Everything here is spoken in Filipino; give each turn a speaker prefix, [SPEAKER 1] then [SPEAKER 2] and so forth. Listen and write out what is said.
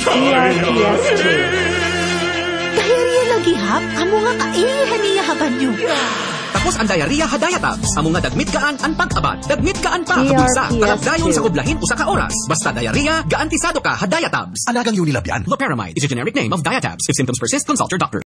[SPEAKER 1] DRPS.
[SPEAKER 2] Diarrhea lagi hap, amo nga kaihaniya habanyo.
[SPEAKER 3] Tapos ang diarrhea ha Diatabs. Amo nga dagmit gaan ang pag-abad. Dagmit gaan pa kabulsa.
[SPEAKER 1] DRPS.
[SPEAKER 3] Kalabdayon sa kublahin usa ka oras. Basta diarrhea, gaantisado ka ha Diatabs.
[SPEAKER 4] Alagang Unilabian.
[SPEAKER 3] Loperamide is a generic name of Diatabs. If symptoms persist, consult your doctor.